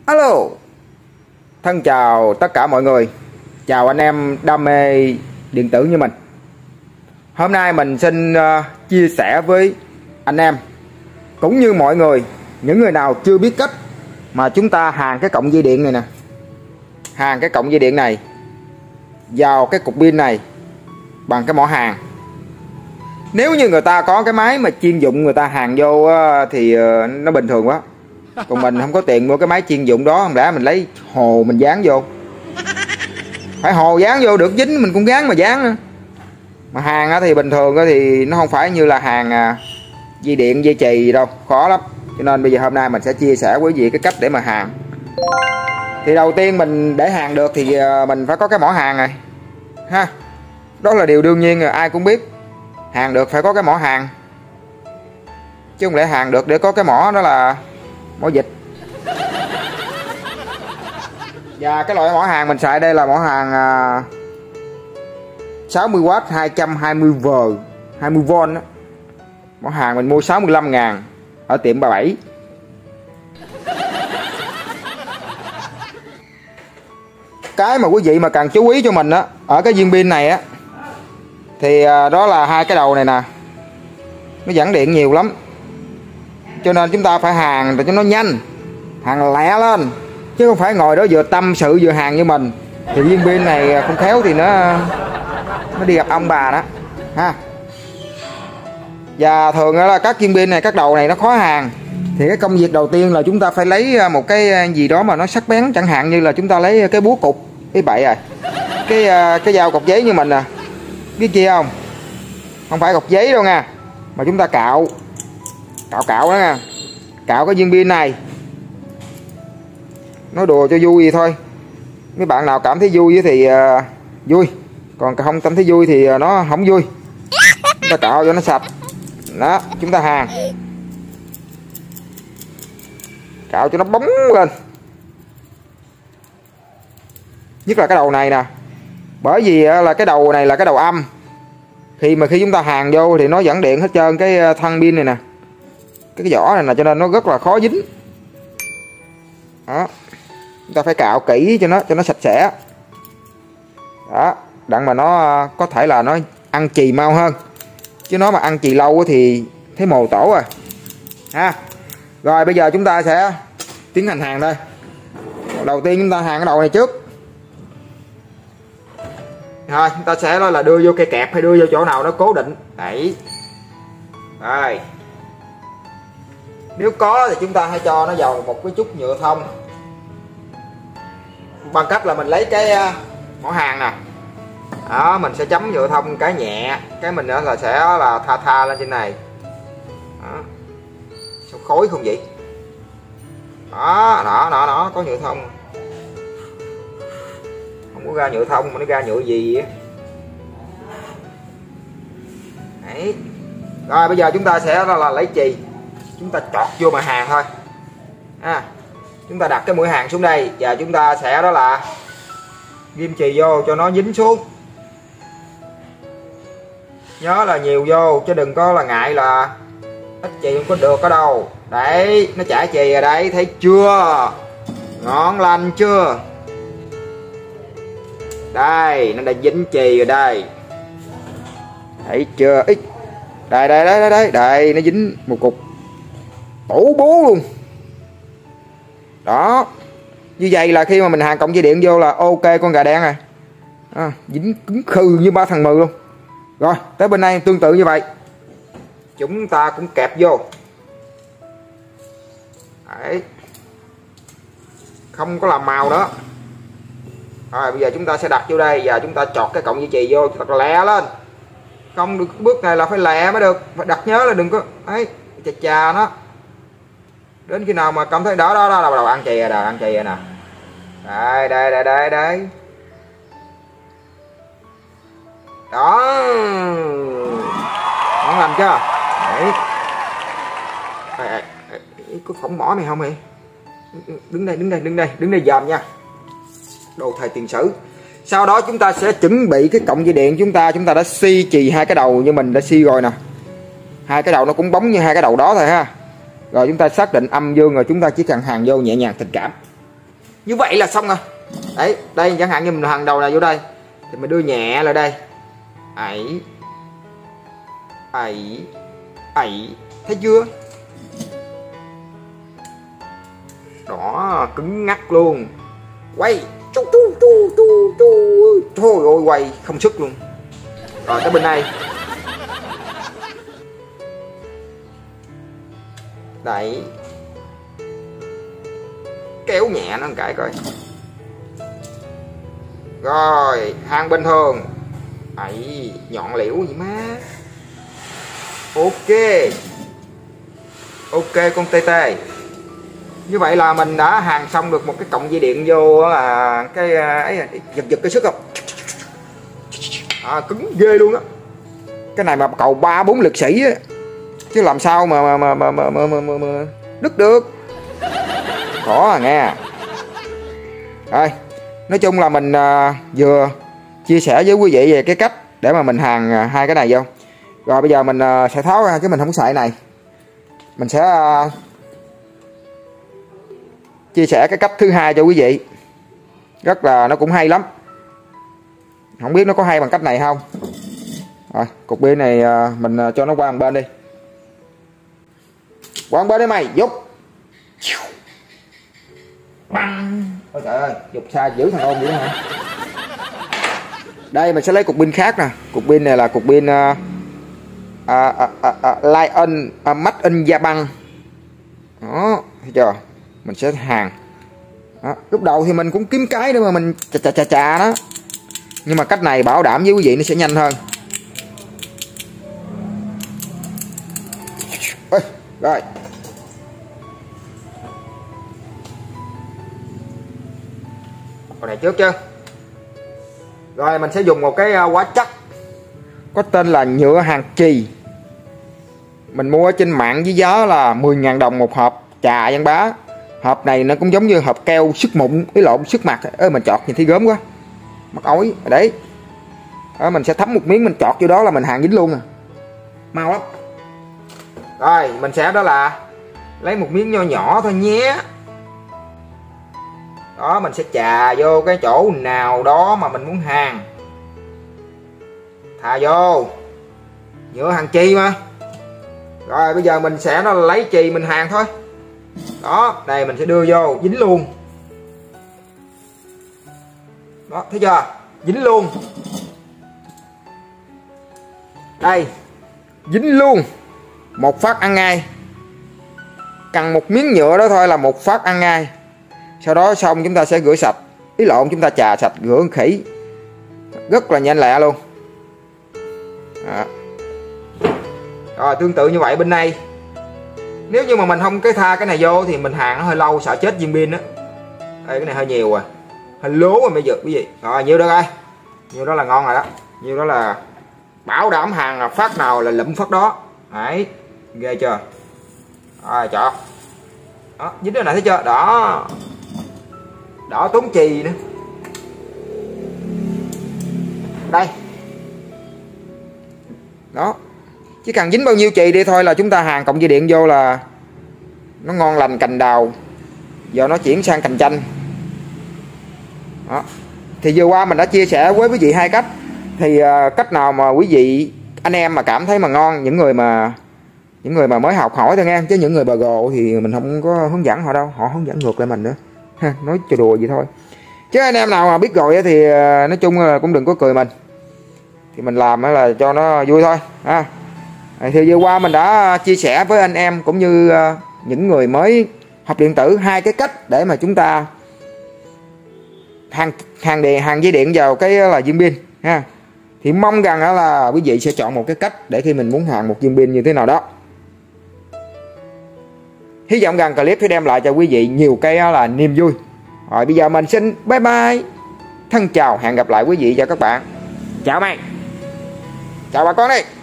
Alo, thân chào tất cả mọi người. Chào anh em đam mê điện tử như mình. Hôm nay mình xin chia sẻ với anh em cũng như mọi người, những người nào chưa biết cách mà chúng ta hàn cái cọng dây điện này nè. Hàn cái cọng dây điện này vào cái cục pin này bằng cái mỏ hàn. Nếu như người ta có cái máy mà chuyên dụng người ta hàn vô thì nó bình thường quá. Còn mình không có tiền mua cái máy chuyên dụng đó, không lẽ mình lấy hồ mình dán vô. Phải hồ dán vô được dính mình cũng dán mà dán nữa. Mà hàn thì bình thường thì nó không phải như là hàn dây điện dây chì gì đâu, khó lắm. Cho nên bây giờ hôm nay mình sẽ chia sẻ với quý vị cái cách để mà hàn. Thì đầu tiên mình để hàn được thì mình phải có cái mỏ hàn này ha. Đó là điều đương nhiên rồi, ai cũng biết. Hàn được phải có cái mỏ hàn, chứ không lẽ hàn được để có cái mỏ đó là mỏ vịt. Và cái loại mỏ hàn mình xài đây là mỏ hàn 60W 220V 20V đó. Mỏ hàn mình mua 65.000 ở tiệm 37. Cái mà quý vị mà cần chú ý cho mình á, ở cái viên pin này á, thì đó là hai cái đầu này nè, nó dẫn điện nhiều lắm, cho nên chúng ta phải hàn để cho nó nhanh, hàn lẹ lên, chứ không phải ngồi đó vừa tâm sự vừa hàn như mình. Thì viên pin này không khéo thì nó đi gặp ông bà đó ha. Và thường là các viên pin này, các đầu này nó khó hàn. Thì cái công việc đầu tiên là chúng ta phải lấy một cái gì đó mà nó sắc bén, chẳng hạn như là chúng ta lấy cái búa cục, cái bậy rồi, cái dao cọc giấy như mình nè, biết chi không? Không phải cọc giấy đâu nha, mà chúng ta cạo đó nha, cạo cái viên pin này. Nói đùa cho vui vậy thôi. Mấy bạn nào cảm thấy vui thì vui, còn không cảm thấy vui thì nó không vui. Chúng ta cạo cho nó sạch đó, chúng ta hàn, cạo cho nó bóng lên. Nhất là cái đầu này nè, bởi vì là cái đầu này là cái đầu âm. Khi chúng ta hàn vô thì nó dẫn điện hết trơn cái thân pin này nè, cái vỏ này nè, cho nên nó rất là khó dính đó. Chúng ta phải cạo kỹ cho nó sạch sẽ đó, đặng mà nó có thể là nó ăn chì mau hơn, chứ nó mà ăn chì lâu thì thấy mồ tổ rồi ha. Rồi bây giờ chúng ta sẽ tiến hành hàn thôi. Đầu tiên chúng ta hàn cái đầu này trước. Rồi chúng ta sẽ là đưa vô cây kẹp hay đưa vô chỗ nào nó cố định. Đấy. Rồi. Nếu có thì chúng ta hãy cho nó vào một cái chút nhựa thông, bằng cách là mình lấy cái mỏ hàn nè. Đó, mình sẽ chấm nhựa thông cái nhẹ, cái mình nữa là sẽ là tha lên trên này. Đó. Sao khối không vậy? Đó, có nhựa thông. Không có ra nhựa thông mà nó ra nhựa gì vậy? Đấy. Rồi bây giờ chúng ta sẽ là lấy chì, chúng ta chọt vô mà hàn thôi. Chúng ta đặt cái mũi hàn xuống đây và chúng ta sẽ đó là ghim chì vô cho nó dính xuống. Nhớ là nhiều vô chứ đừng có là ngại là ít chì không có được ở đâu. Đấy, nó chảy chì rồi đấy, thấy chưa? Ngon lành chưa? Đây, nó đã dính chì rồi đây. Thấy chưa? Ít. Đây, nó dính một cục tổ bố luôn. Đó. Như vậy là khi mà mình hàn cọng dây điện vô là ok con gà đen rồi. Dính cứng khư như ba thằng mừ luôn. Rồi, tới bên này tương tự như vậy. Chúng ta cũng kẹp vô. Đấy. Không có làm màu nữa. Rồi bây giờ chúng ta sẽ đặt vô đây và chúng ta chọt cái cọng dây chì vô thật lẹ lên. Không được, bước này là phải lẹ mới được. Phải đặt nhớ là đừng có ấy chà nó. Đến khi nào mà cảm thấy đó đầu ăn chì rồi, nè. Đây. Đó. Ngon lành chưa? Đấy. Có phỏng mỏ mày không mày? Đứng đây dòm nha. Đồ thời tiền sử. Sau đó chúng ta sẽ chuẩn bị cái cọng dây điện, chúng ta đã xi chì hai cái đầu như mình đã xi rồi nè. Hai cái đầu nó cũng bóng như hai cái đầu đó thôi ha. Rồi chúng ta xác định âm dương rồi chúng ta chỉ cần hàn vô nhẹ nhàng tình cảm. Như vậy là xong rồi. Đấy, đây chẳng hạn như mình hàng đầu này vô đây thì mình đưa nhẹ lại đây. Ấy. Ấy. Ấy. Thấy chưa? Đó, cứng ngắc luôn. Quay. Thôi ôi, quay không sức luôn. Rồi tới bên này. Đấy. Kéo nhẹ nó một cái coi. Rồi, hàng bình thường. Ấy, nhọn liễu gì má. Ok. Ok con TT. Như vậy là mình đã hàng xong được một cái cọng dây điện vô là cái ấy, giật cái sức không? Cứng ghê luôn á. Cái này mà cầu 3-4 liệt sĩ á, chứ làm sao mà đứt được. Khó nghe. Rồi, nói chung là mình vừa chia sẻ với quý vị về cái cách để mà mình hàng hai cái này vô. Rồi bây giờ mình sẽ tháo ra chứ mình không xài này. Mình sẽ chia sẻ cái cách thứ hai cho quý vị. Rất là nó cũng hay lắm. Không biết nó có hay bằng cách này không. Rồi, cục pin này mình cho nó qua một bên đi. Qua một bên đi mày, giúp. Băng. Ôi trời ơi, dục xa giữ thằng ôn vậy hả? Đây mình sẽ lấy cục pin khác nè. Cục pin này là cục pin Lion Made in Japan. Đó, thấy chưa? Mình sẽ hàng. Đó, lúc đầu thì mình cũng kiếm cái để mà mình chà đó. Nhưng mà cách này bảo đảm với quý vị nó sẽ nhanh hơn. Ôi, rồi. Con này trước chưa? Rồi mình sẽ dùng một cái hóa chất có tên là nhựa hàng chì. Mình mua trên mạng với giá là 10.000 đồng một hộp trà Văn Bá. Hộp này nó cũng giống như hộp keo sức mụn với lộn sức mặt. Ê mình chọt nhìn thấy gớm quá. Mắc ối đấy. Đó, mình sẽ thấm một miếng mình chọt vô đó là mình hàng dính luôn à. Mau lắm. Rồi mình sẽ đó là lấy một miếng nho nhỏ thôi nhé. Đó mình sẽ chà vô cái chỗ nào đó mà mình muốn hàng. Thà vô. Nhựa hàng chì mà. Rồi bây giờ mình sẽ nó lấy chì mình hàng thôi. Đó, đây mình sẽ đưa vô dính luôn. Đó, thấy chưa? Dính luôn. Đây. Dính luôn. Một phát ăn ngay. Cần một miếng nhựa đó thôi là một phát ăn ngay. Sau đó xong chúng ta sẽ rửa sạch. Ý lộn chúng ta chà sạch rửa khỉ. Rất là nhanh lẹ luôn. Đó. Rồi tương tự như vậy bên đây. Nếu như mà mình không cái tha cái này vô thì mình hàng nó hơi lâu sợ chết viên pin á. Đây cái này hơi nhiều à. Hơi lố rồi bây giờ quý vị. Rồi nhiêu đó coi. Nhiêu đó là ngon rồi đó. Nhiêu đó là bảo đảm hàng là phát nào là lụm phát đó. Đấy. Ghê chưa. Rồi chọn. Đó dính cái này thấy chưa. Đó. Đỏ tốn chì nữa. Đây. Đó. Chỉ cần dính bao nhiêu chì đi thôi là chúng ta hàng cộng dây điện vô là nó ngon lành cành đào. Giờ nó chuyển sang cành chanh. Đó. Thì vừa qua mình đã chia sẻ với quý vị hai cách. Thì cách nào mà quý vị anh em mà cảm thấy mà ngon, những người mà mới học hỏi thôi nghe, chứ những người bà gồ thì mình không có hướng dẫn họ đâu, họ hướng dẫn ngược lại mình nữa. Nói cho đùa vậy thôi. Chứ anh em nào mà biết rồi thì nói chung là cũng đừng có cười mình. Thì mình làm là cho nó vui thôi. Thì vừa qua mình đã chia sẻ với anh em cũng như những người mới học điện tử hai cái cách để mà chúng ta hàng dây điện vào cái là viên pin ha. Thì mong rằng là quý vị sẽ chọn một cái cách để khi mình muốn hàng một viên pin như thế nào đó. Hy vọng rằng clip sẽ đem lại cho quý vị nhiều cái là niềm vui. Rồi bây giờ mình xin bye bye. Thân chào, hẹn gặp lại quý vị và các bạn. Chào mày. Chào bà con đi.